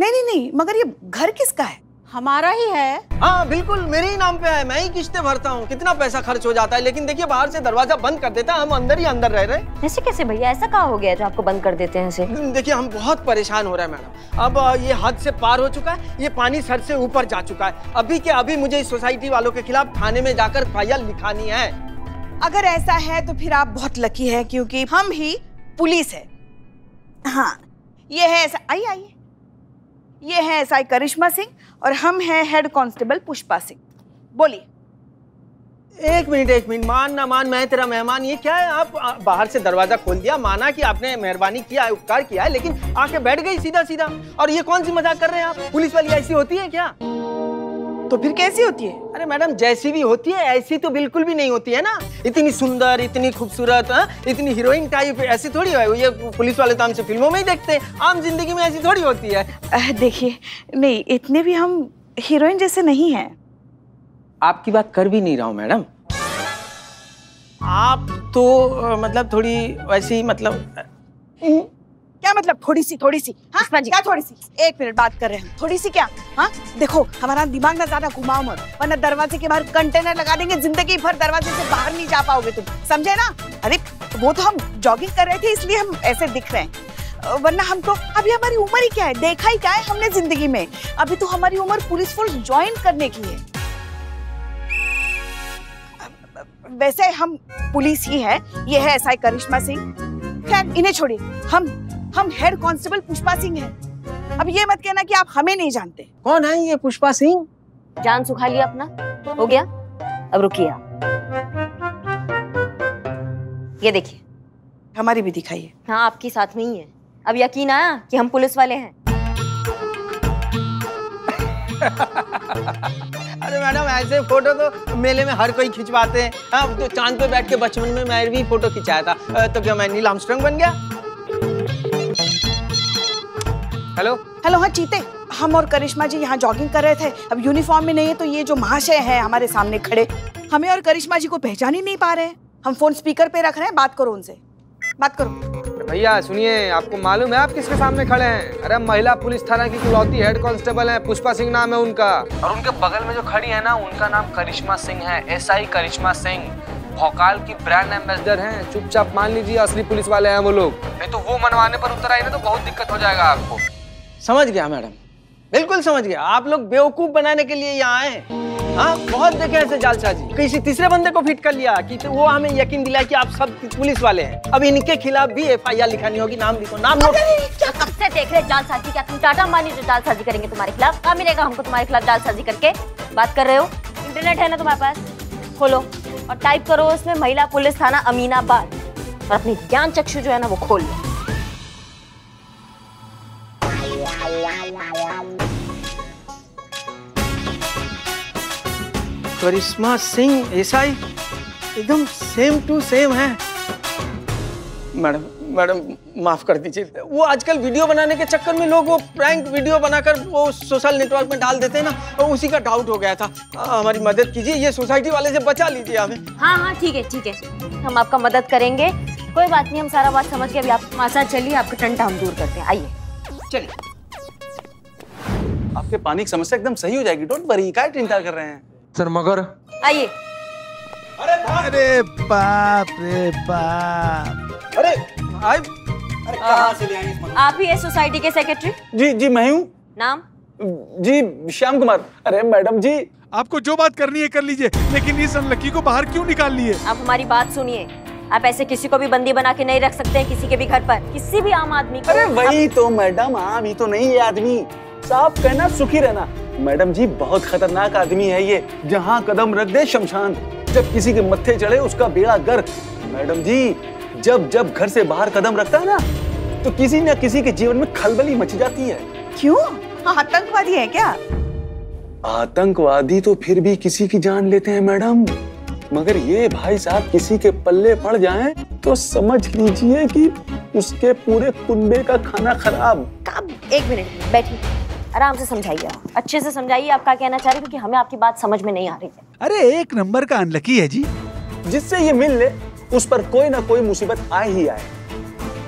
नहीं नहीं नहीं, मगर ये घर किसका है? हमारा ही है। हाँ बिल्कुल, मेरे ही नाम पे है, मैं ही किस्तें भरता हूँ। कितना पैसा खर्च हो जाता है, लेकिन देखिए बाहर से दरवाजा बंद कर देता है, हम अंदर ही अंदर रह रहे। ऐसे कैसे भैया, ऐसा कहाँ हो गया जो आपको बंद कर देते हैं ऐसे? देखिए हम बहुत परेशान हो रहे हैं मैडम। अब ये हद से पार हो चुका है, ये पानी सर से ऊपर जा चुका है। अभी के अभी मुझे इस सोसाइटी वालों के खिलाफ थाने में जाकर FIR लिखानी है। अगर ऐसा है तो फिर आप बहुत लकी है, क्योंकि हम ही पुलिस है। हाँ, ये है आइए आइए, ये है SI करिश्मा सिंह और हम हैं हेड कांस्टेबल पुष्पा सिंह। बोलिए। एक मिनट, मान ना मान मैं तेरा मेहमान। ये क्या है, आप बाहर से दरवाजा खोल दिया, माना कि आपने मेहरबानी किया है, उपकार किया है, लेकिन आके बैठ गई सीधा सीधा। और ये कौन सी मजाक कर रहे हैं आप? पुलिस वाली ऐसी होती है क्या? तो फिर कैसी होती है? अरे मैडम, जैसी भी होती है ऐसी तो बिल्कुल भी नहीं होती है ना। इतनी सुंदर, इतनी खूबसूरत, इतनी हीरोइन टाइप ऐसी थोड़ी है। ये पुलिस वाले तो हमसे फिल्मों में ही देखते हैं, आम जिंदगी में ऐसी थोड़ी होती है। देखिए, नहीं इतने भी हम हीरोइन जैसे नहीं हैं। आपकी बात कर भी नहीं रहा हूँ मैडम। आप तो मतलब थोड़ी वैसी, मतलब क्या मतलब थोड़ी सी? हाँ क्या थोड़ी सी? एक मिनट बात कर रहे हैं, थोड़ी सी क्या? हाँ देखो, हमारा दिमाग ना ज्यादा घुमाओ मत, वरना दरवाजे के बाहर कंटेनर लगा देंगे, जिंदगी भर दरवाजे से बाहर नहीं जा पाओगे तुम, समझे ना? अरे वो तो हम जॉगिंग कर रहे थे इसलिए हम ऐसे दिख रहे हैं, वरना हम तो अभी हमारी उम्र ही क्या है, देखा ही क्या है हमने जिंदगी में। अभी तो हमारी उम्र पुलिस फोर्स ज्वाइन करने की है। वैसे हम पुलिस ही है। ये है SI करिश्मा सिंह। खैर इन्हें छोड़िए, हम हेड कांस्टेबल पुष्पा सिंह हैं। अब ये मत कहना कि आप हमें नहीं जानते। कौन है ये पुष्पा सिंह? जान सुखा लिया अपना, हो गया? अब रुकिए आप, ये देखिए। हमारी भी दिखाइए। हाँ आपकी साथ में ही है। अब यकीन आया कि हम पुलिस वाले हैं। अरे मैडम, ऐसे फोटो तो मेले में हर कोई खिंचवाते हैं। हाँ, तो चांद पे बैठ के बचपन में मैं भी फोटो खिंचाया था, तो क्या मैं नील आर्मस्ट्रांग बन गया? हेलो। हाँ चीते, हम और करिश्मा जी यहाँ जॉगिंग कर रहे थे। अब यूनिफॉर्म में नहीं है तो ये जो महाशय है हमारे सामने खड़े, हमें और करिश्मा जी को पहचान ही नहीं पा रहे हैं। हम फोन स्पीकर पे रख रहे हैं, बात करो उनसे, बात करो। भैया सुनिए, आपको मालूम है आप किसके सामने खड़े हैं? अरे महिला पुलिस थाना की इकलौती हेड कांस्टेबल हैं, पुष्पा सिंह नाम है उनका। और उनके बगल में जो खड़ी है ना, उनका नाम करिश्मा सिंह है, SI करिश्मा सिंह। भोकाल की ब्रांड एम्बेसडर हैं। चुपचाप मान लीजिए असली पुलिस वाले हैं वो लोग, नहीं तो वो मनवाने पर उतर आई ना तो बहुत दिक्कत हो जाएगा आपको। समझ गया मैडम, बिल्कुल समझ गया। आप लोग बेवकूफ बनाने के लिए यहाँ आए। हाँ, बहुत देखे ऐसे जालसाजी। किसी तीसरे बंदे को फिट कर लिया कि तो वो हमें यकीन दिलाया कि आप सब पुलिस वाले हैं। अब इनके खिलाफ भी FIR लिखानी होगी। नाम लिखो, नाम नोट। क्या कब से देख रहे जालसाजी? क्या तुम टाटा मानी जो जालसाजी करेंगे तुम्हारे खिलाफ? क्या मिलेगा हमको तुम्हारे खिलाफ जालसाजी करके? बात कर रहे हो? इंटरनेट है ना तुम्हारे पास, खोलो और टाइप करो उसमें महिला पुलिस थाना अमीनाबाद, और अपनी ज्ञान चक्षु जो है ना वो खोल लो। करिश्मा सिंह SI एकदम सेम टू सेम है। मैडम माफ कर दीजिए। वो आजकल वीडियो बनाने के चक्कर में लोग वो प्रैंक वीडियो बनाकर वो सोशल नेटवर्क में डाल देते हैं ना, और उसी का डाउट हो गया था। हमारी मदद कीजिए, ये सोसाइटी वाले से बचा लीजिए हमें। हाँ ठीक है, हम आपका मदद करेंगे, कोई बात नहीं, हम सारा बात समझ के अभी आप हमारे साथ चलिए, आपका टंटा हम दूर करते हैं। आइए चलिए। आपके पानी की समस्या एकदम सही हो जाएगी, डोंट वरी। क्या चिंता कर रहे हैं सर? मगर आइए। अरे बाप रे बाप। अरे कहाँ से ले आए? आप ही है सोसाइटी के सेक्रेटरी? जी मैं हूँ। नाम? जी श्याम कुमार। अरे मैडम जी, आपको जो बात करनी है कर लीजिए, लेकिन इस अनलकी को बाहर क्यों निकाल लिए? आप हमारी बात सुनिए, आप ऐसे किसी को भी बंदी बना के नहीं रख सकते हैं किसी के भी घर पर, किसी भी आम आदमी को। अरे वही तो मैडम, आम ही तो नहीं है आदमी, साफ कहना सुखी रहना। मैडम जी बहुत खतरनाक आदमी है ये, जहाँ कदम रख दे शमशान, जब किसी के मत्थे चढ़े उसका बेड़ा गर्क। मैडम जी जब घर से बाहर कदम रखता है ना तो किसी न किसी के जीवन में खलबली मच जाती है। क्यों? आतंकवादी है क्या? आतंकवादी तो फिर भी किसी की जान लेते हैं मैडम, मगर ये भाई साहब किसी के पल्ले पड़ जाएं तो समझ लीजिए कि उसके पूरे कुनबे का खाना खराब। एक मिनट बैठिए, आराम से समझाइए, अच्छे से समझाइए आप क्या कहना चाह रहे हैं, क्योंकि हमें आपकी बात समझ में नहीं आ रही है। अरे एक नंबर का अनलकी है जी, जिससे ये मिल ले उस पर कोई ना कोई मुसीबत आए ही आए।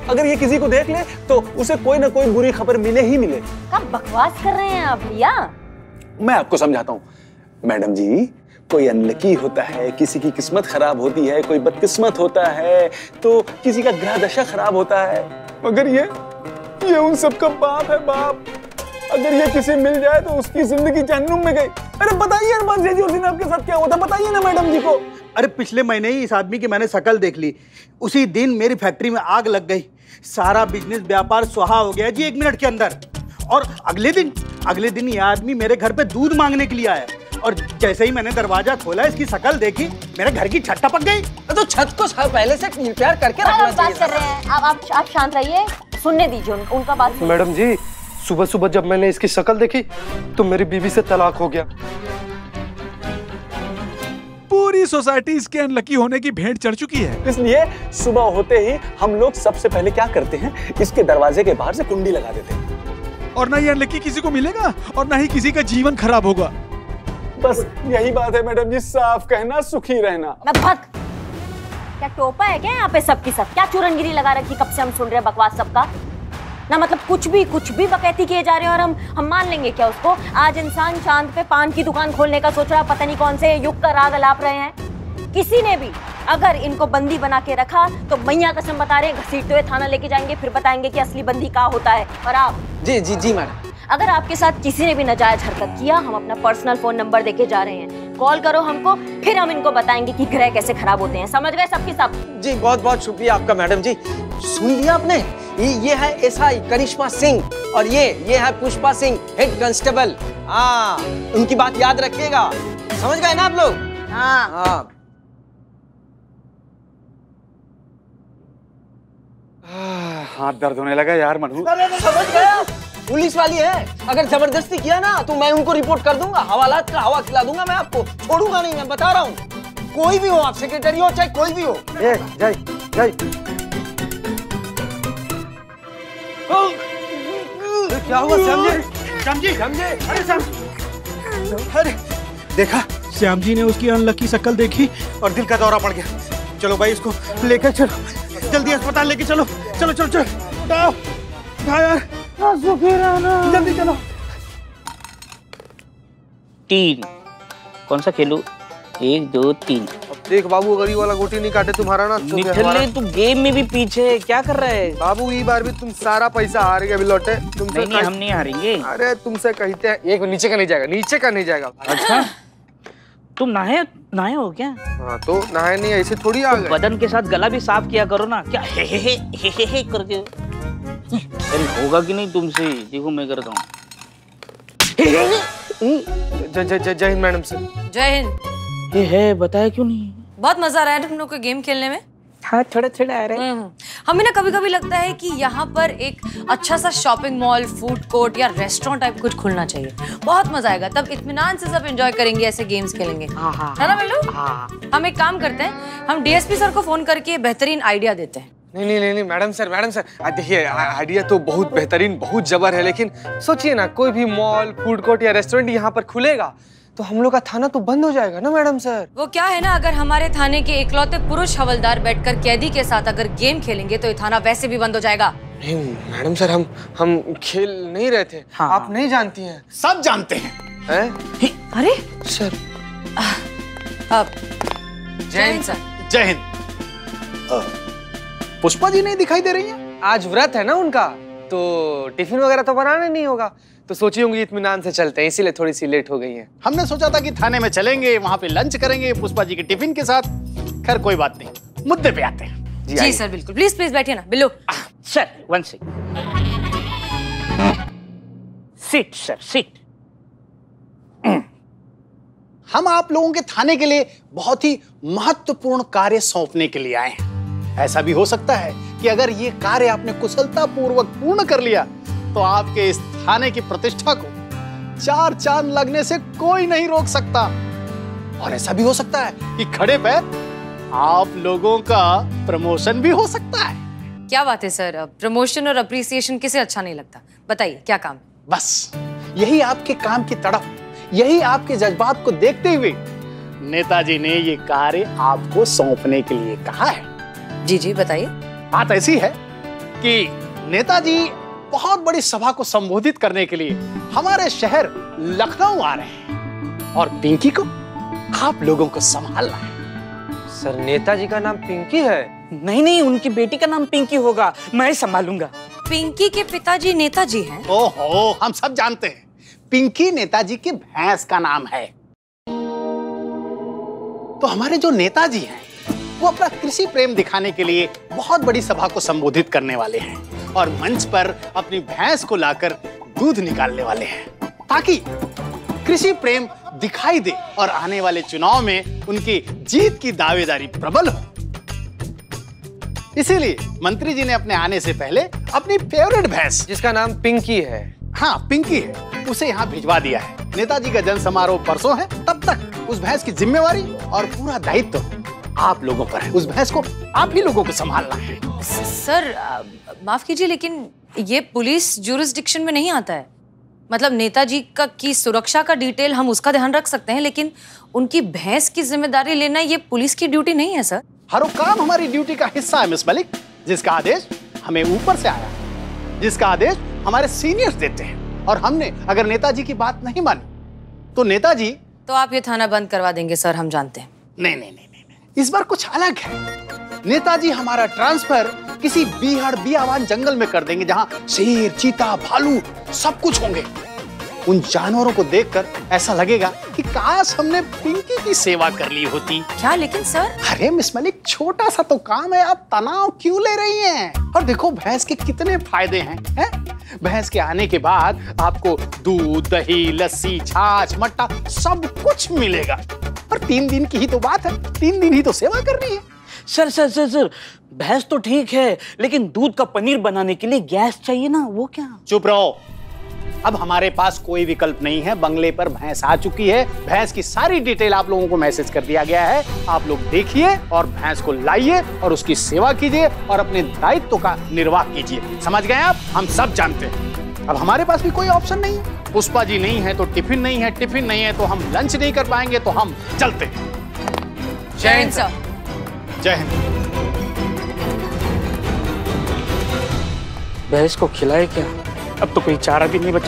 अगर ये किसी को देख ले तो उसे कोई ना कोई बुरी खबर मिले ही मिले। क्या बकवास कर रहे हैं आप भैया? मैं आपको समझाता हूँ मैडम जी, कोई अनलकी होता है, किसी की किस्मत खराब होती है, कोई बदकिस्मत होता है, तो किसी का ग्रह दशा खराब होता है, मगर ये उन सबका बाप है, बाप। अगर ये किसी मिल जाए तो उसकी जिंदगी जहन्नुम में गई। अरे बताइए अरमान जी उस दिन आपके साथ क्या होता, बताइए ना मैडम जी को। अरे पिछले महीने ही इस आदमी की मैंने शक्ल देख ली, उसी दिन मेरी फैक्ट्री में आग लग गई, सारा बिजनेस व्यापार सुहा हो गया जी 1 मिनट के अंदर। और अगले दिन ये आदमी मेरे घर पे दूध मांगने के लिए आया, और जैसे ही मैंने दरवाजा खोला इसकी शक्ल देखी, मेरे घर की छत टपक गई। तो छत को पहले से रिपेयर करके रखना चाहिए। बात कर रहे हैं आप शांत रहिए, सुनने दीजिए उनका बात। मैडम जी, सुबह सुबह जब मैंने इसकी शक्ल देखी तो मेरी बीवी से तलाक हो गया। पूरी सोसाइटी इसके अनलकी होने की भेंट चढ़ चुकी है। इसलिए सुबह होते ही हम लोग सबसे पहले क्या करते हैं, इसके दरवाजे के बाहर से कुंडी लगा देते हैं। और ना ये अनलकी किसी को मिलेगा और ना ही किसी का जीवन खराब होगा। बस यही बात है मैडम जी, साफ कहना सुखी रहना। भग, क्या टोपा है क्या यहाँ पे सबकी सब? क्या चूरनगिरी लगा रखी, कब से हम सुन रहे हैं बकवास सबका ना। मतलब कुछ भी बकैती किए जा रहे हैं और हम मान लेंगे क्या उसको? आज इंसान चांद पे पान की दुकान खोलने का सोच रहा है, पता नहीं कौन से युग का राग अलाप रहे हैं। किसी ने भी अगर इनको बंदी बना के रखा तो मैया कसम बता रहे हैं, घसीटते हुए थाना लेके जाएंगे, फिर बताएंगे कि असली बंदी क्या होता है। और आप जी मैडम, अगर आपके साथ किसी ने भी नाजायज हरकत किया, हम अपना पर्सनल फोन नंबर देके जा रहे हैं, कॉल करो हमको, फिर हम इनको बताएंगे कि ग्रह कैसे खराब होते हैं। समझ गए सबकी सब? जी बहुत बहुत शुक्रिया आपका मैडम जी। सुन लिया आपने, ये है एसआई करिश्मा सिंह और ये है पुष्पा सिंह, हेड कांस्टेबल। हाँ, उनकी बात याद रखिएगा, समझ गए ना आप लोग? हाँ। हाथ दर्द होने लगा यार मनु। समझ गया, पुलिस वाली है, अगर जबरदस्ती किया ना तो मैं उनको रिपोर्ट कर दूंगा, हवालात का हवा खिला दूंगा, मैं आपको छोड़ूंगा नहीं, मैं बता रहा हूँ। कोई भी हो आप, सेक्रेटरी हो चाहे कोई भी हो। जय क्या हुआ श्याम जी, अरे देखा, श्याम जी ने उसकी अनलकी शक्ल देखी और दिल का दौरा पड़ गया। चलो भाई इसको लेकर चलो, जल्दी अस्पताल लेके चलो। उठाओ यार, जल्दी चलो। 3 कौन सा खेलूं? 1 2 3। देख बाबू, अगर ये वाला गोटी नहीं काटे तुम्हारा ना तो निकले, तू गेम में भी पीछे है, क्या कर रहे हैं? बाबू ये बार भी तुम सारा पैसा हार गए बिलोटे। तुमसे नहीं, हम नहीं हारेंगे। अरे तुमसे कहते हैं, एक नीचे का नहीं जाएगा। अच्छा, तुम नहाए हो क्या? हाँ तो नहाए नहीं, ऐसे थोड़ी आ गए। बदन के साथ गला भी साफ किया करो ना, क्या हे करके। अरे होगा कि नहीं तुमसे? देखो मैं करता हूँ। जय हिंद मैडम सर। जय हिंद। ये है, बताया क्यों नहीं? बहुत मजा आ रहा है तुम लोग को गेम खेलने में। हाँ, थोड़ा आ रहा है। हमें ना कभी-कभी लगता है कि यहाँ पर एक अच्छा सा शॉपिंग मॉल, फूड कोर्ट या रेस्टोरेंट टाइप कुछ खुलना चाहिए। बहुत मजा आएगा, तब इत्मीनान से सब एंजॉय करेंगे, ऐसे गेम्स खेलेंगे। है ना बिल्लू? हम एक काम करते हैं, हम डीएसपी सर को फोन करके बेहतरीन आइडिया देते हैं। नहीं मैडम सर देखिए, आइडिया तो बहुत बेहतरीन, बहुत जबर है, लेकिन सोचिए ना, कोई भी मॉल, फूड कोर्ट या रेस्टोरेंट यहाँ पर खुलेगा तो हम लोग का थाना तो बंद हो जाएगा ना मैडम सर। वो क्या है ना, अगर हमारे थाने के इकलौते पुरुष हवलदार बैठकर कैदी के साथ अगर गेम खेलेंगे तो ये थाना वैसे भी बंद हो जाएगा। नहीं मैडम सर, हम खेल नहीं रहे थे। हाँ। आप नहीं जानती हैं। सब जानते हैं। अरे सर, जय हिंद सर। जय हिंद। पुष्पा जी नहीं दिखाई दे रही हैं? आज व्रत है ना उनका, तो टिफिन वगैरह तो बनाना नहीं होगा, तो सोची होंगी इत्मीनान से चलते हैं, इसीलिए थोड़ी सी लेट हो गई है। हमने सोचा था कि थाने में चलेंगे, वहाँ पे लंच करेंगे पुष्पा जी के टिफिन के साथ। खैर कोई बात नहीं, मुद्दे पे आते हैं। जी सर बिल्कुल, प्लीज बैठिए ना। Billu sir, 1 second. Sit sir, sit. हम आप लोगों के थाने के लिए बहुत ही महत्वपूर्ण कार्य सौंपने के लिए आए हैं। ऐसा भी हो सकता है कि अगर ये कार्य आपने कुशलता पूर्वक पूर्ण कर लिया तो आपके इस थाने की प्रतिष्ठा को 4 चांद लगने से कोई नहीं रोक सकता। और ऐसा भी हो सकता है कि खड़े पैर आप लोगों का प्रमोशन भी हो सकता है। क्या बात है सर, प्रमोशन और अप्रिसिएशन किसे अच्छा नहीं लगता? बताइए क्या काम? बस यही आपके काम की तड़प, यही आपके जज्बात को देखते हुए नेताजी ने ये कार्य आपको सौंपने के लिए कहा है। जी बताइए। बात ऐसी है कि नेताजी बहुत बड़ी सभा को संबोधित करने के लिए हमारे शहर लखनऊ आ रहे हैं और पिंकी को आप लोगों को संभालना है। सर नेताजी का नाम पिंकी है? नहीं नहीं, उनकी बेटी का नाम पिंकी होगा, मैं संभालूंगा। पिंकी के पिताजी नेताजी हैं। ओहो, हम सब जानते हैं पिंकी नेताजी की भैंस का नाम है। तो हमारे जो नेताजी हैं वो अपना कृषि प्रेम दिखाने के लिए बहुत बड़ी सभा को संबोधित करने वाले हैं और मंच पर अपनी भैंस को लाकर दूध निकालने वाले हैं ताकि कृषि प्रेम दिखाई दे और आने वाले चुनाव में उनकी जीत की दावेदारी प्रबल हो। इसीलिए मंत्री जी ने अपने आने से पहले अपनी फेवरेट भैंस, जिसका नाम पिंकी है, हाँ पिंकी है, उसे यहाँ भिजवा दिया है। नेताजी का जन समारोह परसों है, तब तक उस भैंस की जिम्मेवारी और पूरा दायित्व आप लोगों पर है। उस भैंस को आप ही लोगों को संभालना है। सर माफ कीजिए, लेकिन ये पुलिस ज्यूरिसडिक्शन में नहीं आता है। मतलब नेताजी का की सुरक्षा का डिटेल हम उसका ध्यान रख सकते हैं, लेकिन उनकी भैंस की जिम्मेदारी लेना ये पुलिस की ड्यूटी नहीं है सर। हर काम हमारी ड्यूटी का हिस्सा है मिस मलिक, जिसका आदेश हमें ऊपर से आया है, जिसका आदेश हमारे सीनियर्स देते हैं। और हमने अगर नेताजी की बात नहीं मानी तो नेताजी, तो आप ये थाना बंद करवा देंगे सर, हम जानते हैं। नहीं नहीं नहीं नहीं, इस बार कुछ अलग है। नेताजी हमारा ट्रांसफर किसी बीहड़ बियावान जंगल में कर देंगे जहां शेर, चीता, भालू सब कुछ होंगे। उन जानवरों को देखकर ऐसा लगेगा कि काश हमने पिंकी की सेवा कर ली होती। क्या लेकिन सर? अरे मिस मलिक, छोटा सा तो काम है, आप तनाव क्यों ले रही हैं? और देखो भैंस के कितने फायदे हैं, हैं? भैंस के आने के बाद आपको दूध, दही, लस्सी, छाछ, मट्ठा सब कुछ मिलेगा। और 3 दिन की ही तो बात है, 3 दिन ही तो सेवा करनी है। सर सर सर सर, भैंस तो ठीक है, लेकिन दूध का पनीर बनाने के लिए गैस चाहिए ना, वो क्या? चुप रहो, अब हमारे पास कोई विकल्प नहीं है। बंगले पर भैंस आ चुकी है, भैंस की सारी डिटेल आप लोगों को मैसेज कर दिया गया है। आप लोग देखिए और भैंस को लाइए और उसकी सेवा कीजिए और अपने दायित्व का निर्वाह कीजिए। समझ गए आप? हम सब जानते हैं। अब हमारे पास भी कोई ऑप्शन नहीं है। पुष्पा जी नहीं है तो टिफिन नहीं है, टिफिन नहीं है तो हम लंच नहीं कर पाएंगे, तो हम चलते हैं। जय हिंद सर। जय हिंद। भैंस को खिलाए क्या? अब तो कोई चारा भी नहीं बचा।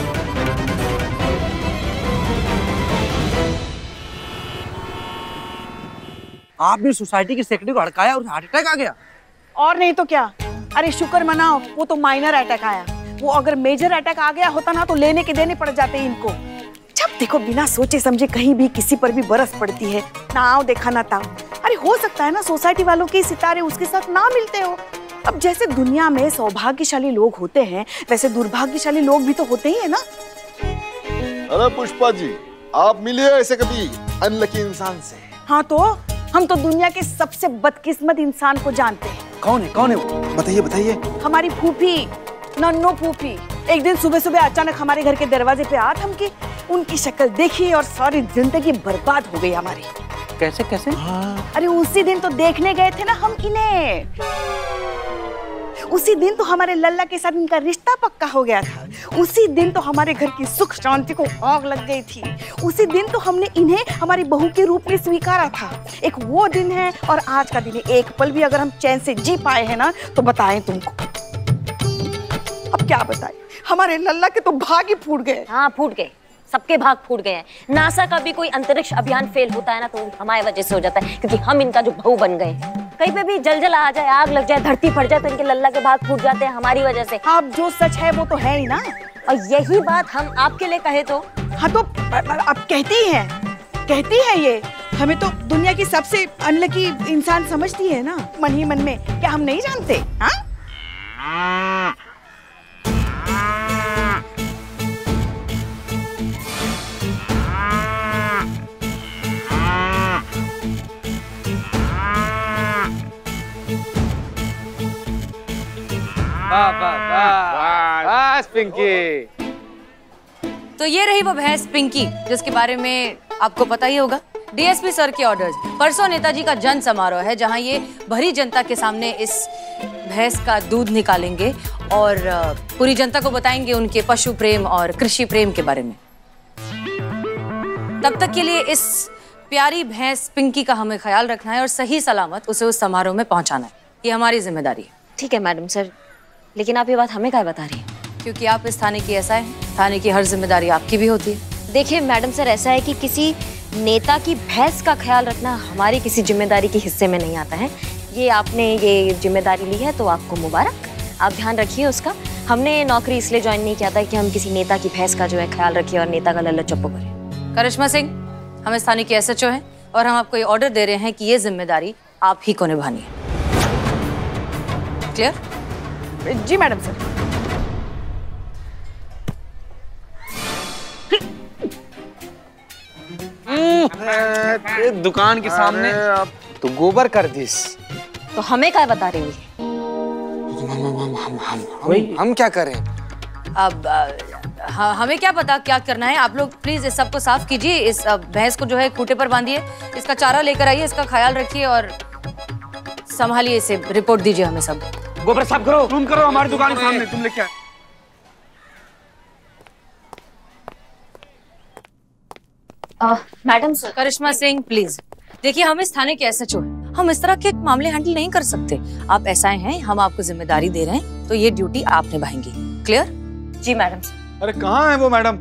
आपने सोसाइटी की सेक्रेटरी को हड़काया और हार्ट अटैक आ गया। और नहीं तो क्या। अरे शुक्र मनाओ, वो तो माइनर अटैक आया। वो अगर मेजर अटैक आ गया होता ना तो लेने के देने पड़ जाते इनको। जब देखो बिना सोचे समझे कहीं भी किसी पर भी बरस पड़ती है, ना आओ देखा ना ताओ। अरे हो सकता है ना सोसाइटी वालों के सितारे उसके साथ ना मिलते हो। अब जैसे दुनिया में सौभाग्यशाली लोग होते हैं, वैसे दुर्भाग्यशाली लोग भी तो होते ही है ना। अरे पुष्पा जी, आप मिले ऐसे कभी अनलकी इंसान से? हाँ तो हम तो दुनिया के सबसे बदकिस्मत इंसान को जानते हैं। कौन है वो? बताइए बताइए। हमारी फूफी, नन्नो फूफी। एक दिन सुबह सुबह अचानक हमारे घर के दरवाजे पे आ थमकी। उनकी शक्ल देखी और सारी जिंदगी बर्बाद हो गई हमारी। कैसे कैसे? अरे उसी दिन तो देखने गए थे ना हम इन्हें। उसी दिन तो हमारे लल्ला के साथ इनका रिश्ता पक्का हो गया था। उसी दिन तो हमारे घर की सुख शांति को आग लग गई थी। उसी दिन तो हमने इन्हें हमारी बहू के रूप में स्वीकारा था। एक वो दिन है और आज का दिन है। एक पल भी अगर हम चैन से जी पाए हैं ना तो बताएं तुमको। अब क्या बताएं, हमारे लल्ला के तो भाग ही फूट गए। हाँ फूट गए, सबके भाग फूट गए हैं। नासा का भी कोई अंतरिक्ष अभियान फेल होता है ना तो हमारी वजह से हो जाता है, क्योंकि हम इनका जो बहू बन गए। कहीं पे भी जलजला आ जाए, आग लग जाए, धरती फट जाए तो इनके लल्ला के भाग फूट जाते हैं हमारी वजह से। अब जो सच है वो तो है ही ना। और यही बात हम आपके लिए कहे तो। हाँ तो अब कहती है ये। हमें तो दुनिया की सबसे अनलकी इंसान समझती है ना मन ही मन में। क्या हम नहीं जानते? हाँ बस पिंकी। तो ये रही वो भैंस पिंकी, जिसके बारे में आपको पता ही होगा। डीएसपी सर के ऑर्डर्स। परसों नेताजी का जन समारोह है जहां ये भरी जनता के सामने इस भैंस का दूध निकालेंगे और पूरी जनता को बताएंगे उनके पशु प्रेम और कृषि प्रेम के बारे में। तब तक के लिए इस प्यारी भैंस पिंकी का हमें ख्याल रखना है और सही सलामत उसे उस समारोह में पहुंचाना है। ये हमारी जिम्मेदारी है। ठीक है मैडम सर, लेकिन आप ये बात हमें क्या बता रही हैं? क्योंकि आप इस थाने की एसआई हैं। थाने की हर जिम्मेदारी आपकी भी होती है। देखिए मैडम सर, ऐसा है कि किसी नेता की भैंस का ख्याल रखना हमारी किसी जिम्मेदारी के हिस्से में नहीं आता है। ये आपने ये जिम्मेदारी ली है तो आपको मुबारक, आप ध्यान रखिए उसका। हमने नौकरी इसलिए ज्वाइन नहीं किया था कि हम किसी नेता की भैंस का जो है ख्याल रखें और नेता का लल्ला चप्पू करें। करिश्मा सिंह, हम इस थाने की एसएचओ हैं और हम आपको ये ऑर्डर दे रहे हैं कि ये जिम्मेदारी आप ही को निभानी है। क्लियर? जी मैडम सर। दुकान के सामने तो गोबर कर दिस। तो हमें क्या बता रही है? हम क्या करें? अब हमें क्या पता क्या करना है। आप लोग प्लीज इस सबको साफ कीजिए। इस भैंस को जो है खूंटे पर बांधिए, इसका चारा लेकर आइए, इसका ख्याल रखिए और संभालिए इसे। रिपोर्ट दीजिए हमें सब। गोबर साफ करो, तुम करो हमारी दुकान के सामने। तुम लेके madam sir. Karishma Singh please देखिए, हम इस थाने के एसएचओ हैं, हम इस तरह के मामले हैंडल नहीं कर सकते। आप एसआई हैं, हम आपको जिम्मेदारी दे रहे हैं तो ये ड्यूटी आप निभाएंगी। क्लियर? जी मैडम सर। अरे कहाँ है वो मैडम?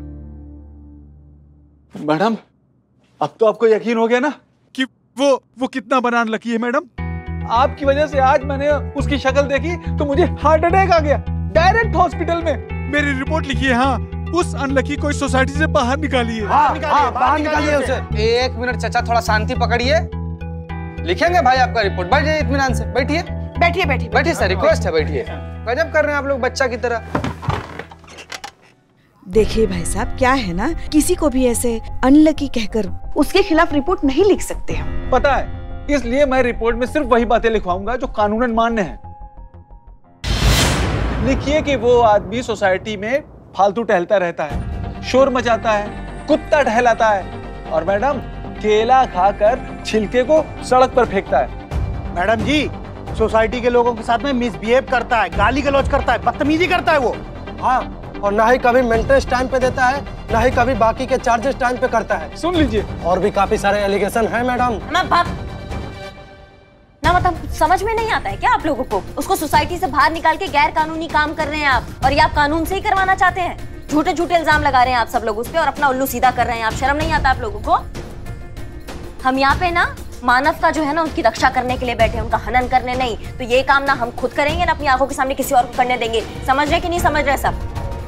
मैडम अब तो आपको यकीन हो गया ना कि वो कितना बनान लकी है मैडम? आपकी वजह से आज मैंने उसकी शक्ल देखी तो मुझे हार्ट अटैक आ गया, डायरेक्ट हॉस्पिटल में। मेरी रिपोर्ट लिखिए। हाँ, उस अनलकी को इस सोसाइटी से बाहर निकालिए। बाहर निकालिए उसे। एक मिनट चाचा, थोड़ा शांति पकड़िए। लिखेंगे भाई आपका रिपोर्ट। बैठिए इत्मीनान से। बैठिए बैठिए बैठिए बैठिए सर, रिक्वेस्ट है बैठिए। गजब कर रहे हैं आप लोग, बच्चा की तरह। देखिए भाई साहब, क्या है ना, किसी को भी ऐसे अनलकी कहकर उसके खिलाफ रिपोर्ट नहीं लिख सकते हम। पता है, इसलिए मैं रिपोर्ट में सिर्फ वही बातें लिखवाऊंगा जो कानूनन मान्य है। लिखिए कि वो आदमी सोसाइटी में फालतू टहलता रहता है, शोर मचाता है, कुत्ता टहलाता है और मैडम केला खाकर छिलके को सड़क पर फेंकता है। मैडम जी, सोसाइटी के लोगों के साथ में मिसबिहेव करता है, गाली गलौज करता है, बदतमीजी करता है वो। हाँ, और ना ही कभी मेंटेनेंस टाइम पे देता है, ना ही कभी बाकी के चार्जेस टाइम पे करता है। सुन लीजिए, और भी काफी सारे एलिगेशन है मैडम। ना मतलब समझ में नहीं आता है क्या आप लोगों को? उसको सोसाइटी से बाहर निकाल के गैर कानूनी काम कर रहे हैं आप, और ये आप कानून से ही करवाना चाहते हैं। झूठे झूठे इल्जाम लगा रहे हैं आप सब लोग उस पे और अपना उल्लू सीधा कर रहे हैं आप। शर्म नहीं आता आप लोगों को? हम यहाँ पे ना मानव का जो है ना उसकी रक्षा करने के लिए बैठे हैं, उनका हनन करने नहीं। तो ये काम ना हम खुद करेंगे ना अपनी आंखों के सामने किसी और को करने देंगे। समझ रहे कि नहीं समझ रहे सब?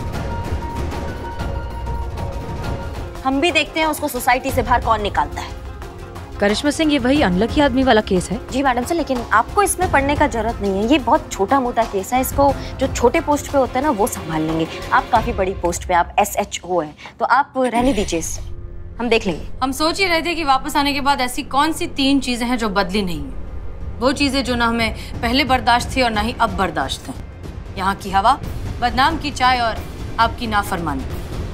हम भी देखते हैं उसको सोसाइटी से बाहर कौन निकालता है। करिश्मा सिंह, ये वही अनलकी आदमी वाला केस है? जी मैडम सर, लेकिन आपको इसमें पढ़ने का जरूरत नहीं है। ये बहुत छोटा मोटा केस है, इसको जो छोटे पोस्ट पे होता है ना वो संभाल लेंगे। आप काफी बड़ी पोस्ट पे, आप SHO है, तो आप रहने दीजिए, हम देख लेंगे। हम सोच ही रहे थे कि वापस आने के बाद ऐसी कौन सी 3 चीजें हैं जो बदली नहीं है। वो चीजें जो ना हमें पहले बर्दाश्त थी और ना ही अब बर्दाश्त है। यहाँ की हवा, बदनाम की चाय और आपकी नाफरमानी।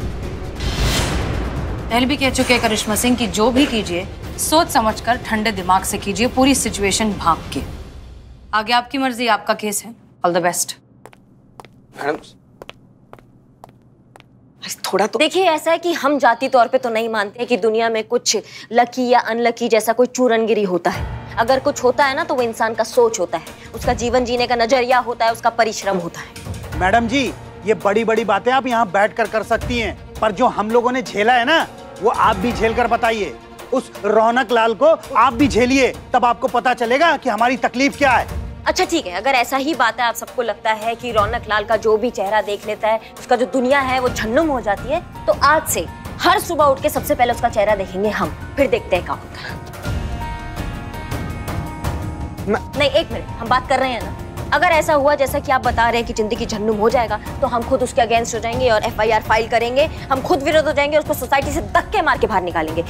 पहले भी कह चुके हैं करिश्मा सिंह की जो भी कीजिए सोच समझकर ठंडे दिमाग से कीजिए, पूरी सिचुएशन भांप के। आगे आपकी मर्जी, आपका केस है। All the best. थोड़ा तो देखिए, ऐसा है कि हम जाति तौर पे तो नहीं मानते कि दुनिया में कुछ लकी या अनलकी जैसा कोई चूरनगिरी होता है। अगर कुछ होता है ना तो वो इंसान का सोच होता है, उसका जीवन जीने का नजरिया होता है, उसका परिश्रम होता है। मैडम जी, ये बड़ी बड़ी बातें आप यहाँ बैठ कर सकती हैं, पर जो हम लोगों ने झेला है ना वो आप भी झेल कर बताइए। उस रौनक लाल को आप भी झेलिए, तब आपको पता चलेगा कि हमारी तकलीफ क्या है। अच्छा ठीक है, अगर ऐसा ही बात है, आप सबको लगता है कि रौनक लाल का जो भी चेहरा देख लेता है उसका जो दुनिया है वो झन्नुम हो जाती है, तो आज से हर सुबह उठ के सबसे पहले उसका चेहरा देखेंगे हम, फिर देखते हैं क्या होता है। नहीं, एक मिनट, हम बात कर रहे हैं ना। अगर ऐसा हुआ जैसा कि आप बता रहे हैं कि जिंदगी झन्नुम हो जाएगा, तो हम खुद उसके अगेंस्ट हो जाएंगे और FIR फाइल करेंगे। हम खुद विरोध हो जाएंगे, उसको सोसाइटी से धक्के मार के बाहर निकालेंगे।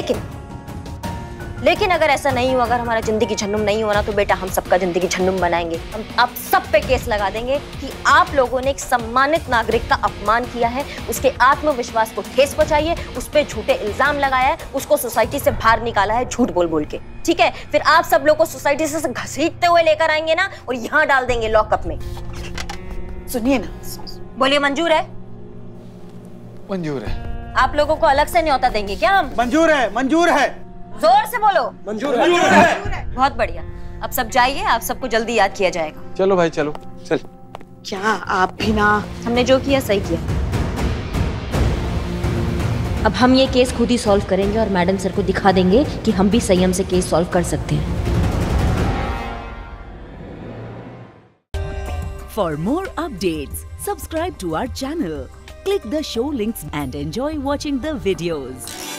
लेकिन अगर ऐसा नहीं हुआ, अगर हमारा जिंदगी झन्नुम नहीं होना, तो बेटा हम सबका जिंदगी झन्नुम बनाएंगे। हम आप सब पे केस लगा देंगे कि आप लोगों ने एक सम्मानित नागरिक का अपमान किया है, उसके आत्मविश्वास को ठेस पहुंचाई है, उस पे झूठे इल्जाम लगाया है, उसको सोसाइटी से बाहर निकाला है झूठ बोल बोल के। ठीक है, फिर आप सब लोग को सोसाइटी से घसीटते हुए लेकर आएंगे ना और यहाँ डाल देंगे लॉकअप में। सुनिए ना, बोलिए, मंजूर है? मंजूर है। आप लोगों को अलग से न्योता देंगे क्या हम? मंजूर है, मंजूर है। जोर से बोलो। मंजूर है। बहुत बढ़िया, अब सब जाइए, आप सबको जल्दी याद किया जाएगा। चलो भाई, चलो चल। क्या आप भी ना। हमने जो किया सही किया। अब हम ये केस खुद ही सॉल्व करेंगे और मैडम सर को दिखा देंगे कि हम भी संयम से केस सॉल्व कर सकते हैं। For more updates, subscribe to our channel, click the show links and enjoy watching the videos.